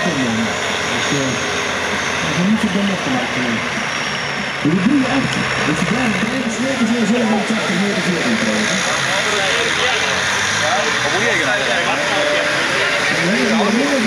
spelen. We gaan niet zo dom op te maken. De 3-8. Dus ze blijven sleten zo 87 meter voor inkomen. Wat moet je